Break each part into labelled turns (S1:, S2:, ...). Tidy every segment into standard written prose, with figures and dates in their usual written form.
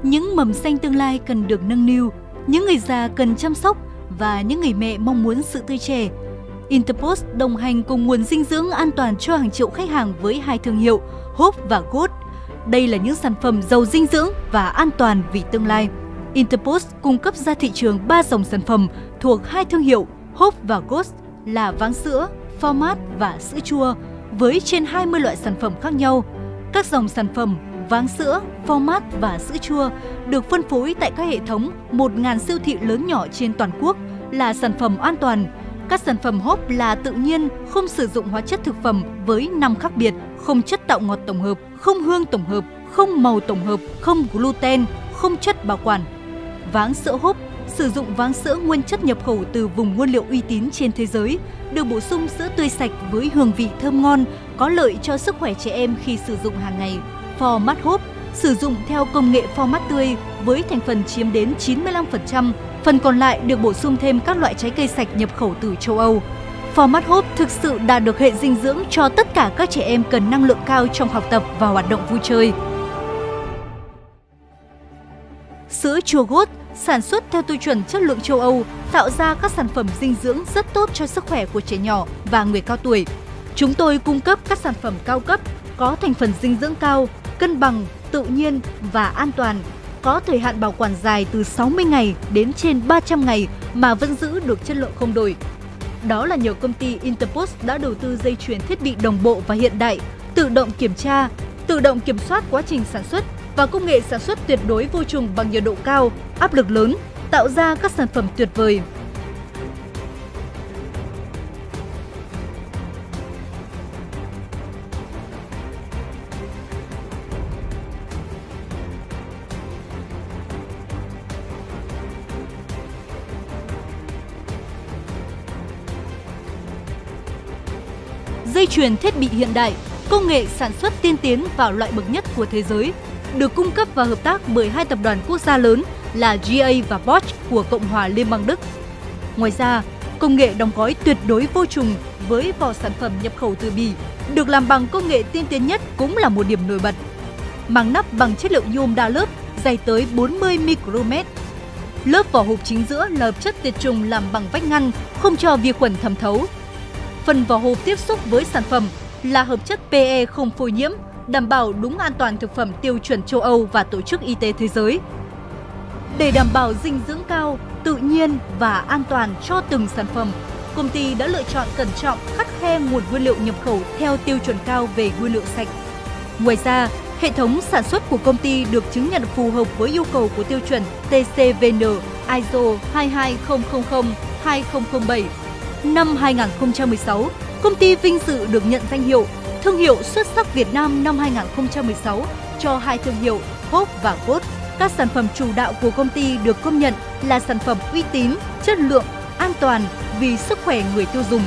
S1: Những mầm xanh tương lai cần được nâng niu, những người già cần chăm sóc và những người mẹ mong muốn sự tươi trẻ. Interpost đồng hành cùng nguồn dinh dưỡng an toàn cho hàng triệu khách hàng với hai thương hiệu Hope và Good. Đây là những sản phẩm giàu dinh dưỡng và an toàn vì tương lai. Interpost cung cấp ra thị trường 3 dòng sản phẩm thuộc hai thương hiệu Hope và Good là váng sữa, format và sữa chua với trên 20 loại sản phẩm khác nhau. Các dòng sản phẩm váng sữa, format và sữa chua được phân phối tại các hệ thống 1.000 siêu thị lớn nhỏ trên toàn quốc là sản phẩm an toàn. Các sản phẩm Hope là tự nhiên, không sử dụng hóa chất thực phẩm với 5 khác biệt, không chất tạo ngọt tổng hợp, không hương tổng hợp, không màu tổng hợp, không gluten, không chất bảo quản. Váng sữa Hope sử dụng váng sữa nguyên chất nhập khẩu từ vùng nguyên liệu uy tín trên thế giới, được bổ sung sữa tươi sạch với hương vị thơm ngon, có lợi cho sức khỏe trẻ em khi sử dụng hàng ngày. Format Hope sử dụng theo công nghệ format tươi với thành phần chiếm đến 95%, phần còn lại được bổ sung thêm các loại trái cây sạch nhập khẩu từ châu Âu. Format Hope thực sự đạt được hệ dinh dưỡng cho tất cả các trẻ em cần năng lượng cao trong học tập và hoạt động vui chơi. Sữa chua Good sản xuất theo tiêu chuẩn chất lượng châu Âu, tạo ra các sản phẩm dinh dưỡng rất tốt cho sức khỏe của trẻ nhỏ và người cao tuổi. Chúng tôi cung cấp các sản phẩm cao cấp, có thành phần dinh dưỡng cao, cân bằng, tự nhiên và an toàn, có thời hạn bảo quản dài từ 60 ngày đến trên 300 ngày mà vẫn giữ được chất lượng không đổi. Đó là nhờ công ty Interpost đã đầu tư dây chuyền thiết bị đồng bộ và hiện đại, tự động kiểm tra, tự động kiểm soát quá trình sản xuất và công nghệ sản xuất tuyệt đối vô trùng bằng nhiệt độ cao, áp lực lớn, tạo ra các sản phẩm tuyệt vời. Dây chuyền thiết bị hiện đại, công nghệ sản xuất tiên tiến vào loại bậc nhất của thế giới, được cung cấp và hợp tác bởi hai tập đoàn quốc gia lớn là GA và Bosch của Cộng hòa Liên bang Đức. Ngoài ra, công nghệ đóng gói tuyệt đối vô trùng với vỏ sản phẩm nhập khẩu từ Bỉ, được làm bằng công nghệ tiên tiến nhất cũng là một điểm nổi bật. Màng nắp bằng chất liệu nhôm đa lớp, dày tới 40 micromet. Lớp vỏ hộp chính giữa là hợp chất tiệt trùng làm bằng vách ngăn, không cho vi khuẩn thẩm thấu. Phần vỏ hộp tiếp xúc với sản phẩm là hợp chất PE không phôi nhiễm, đảm bảo đúng an toàn thực phẩm tiêu chuẩn châu Âu và Tổ chức Y tế Thế giới. Để đảm bảo dinh dưỡng cao, tự nhiên và an toàn cho từng sản phẩm, công ty đã lựa chọn cẩn trọng khắt khe nguồn nguyên liệu nhập khẩu theo tiêu chuẩn cao về nguyên liệu sạch. Ngoài ra, hệ thống sản xuất của công ty được chứng nhận phù hợp với yêu cầu của tiêu chuẩn TCVN ISO 22000-2007. Năm 2016, công ty vinh dự được nhận danh hiệu Thương hiệu xuất sắc Việt Nam năm 2016 cho hai thương hiệu Hope và Good. Các sản phẩm chủ đạo của công ty được công nhận là sản phẩm uy tín, chất lượng, an toàn vì sức khỏe người tiêu dùng.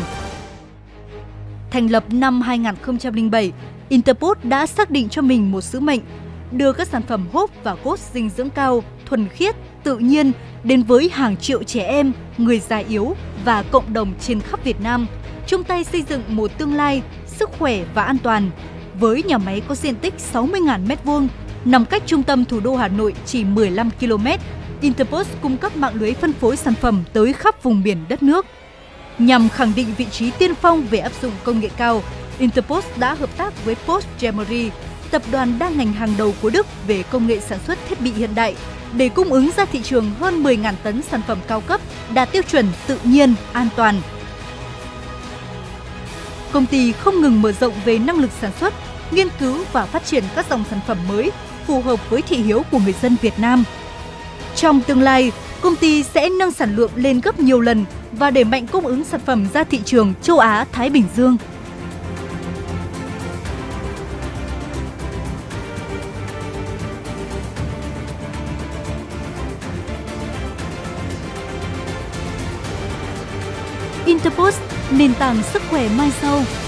S1: Thành lập năm 2007, Interpost đã xác định cho mình một sứ mệnh đưa các sản phẩm Hope và Good dinh dưỡng cao, thuần khiết, tự nhiên đến với hàng triệu trẻ em, người già yếu và cộng đồng trên khắp Việt Nam, chung tay xây dựng một tương lai sức khỏe và an toàn. Với nhà máy có diện tích 60.000 m2, nằm cách trung tâm thủ đô Hà Nội chỉ 15 km, Interpost cung cấp mạng lưới phân phối sản phẩm tới khắp vùng biển đất nước. Nhằm khẳng định vị trí tiên phong về áp dụng công nghệ cao, Interpost đã hợp tác với Post Gemery, tập đoàn đa ngành hàng đầu của Đức về công nghệ sản xuất thiết bị hiện đại, để cung ứng ra thị trường hơn 10.000 tấn sản phẩm cao cấp đạt tiêu chuẩn tự nhiên, an toàn. Công ty không ngừng mở rộng về năng lực sản xuất, nghiên cứu và phát triển các dòng sản phẩm mới phù hợp với thị hiếu của người dân Việt Nam. Trong tương lai, công ty sẽ nâng sản lượng lên gấp nhiều lần và đẩy mạnh cung ứng sản phẩm ra thị trường châu Á, Thái Bình Dương. Interpost, nền tảng sức khỏe mai sau.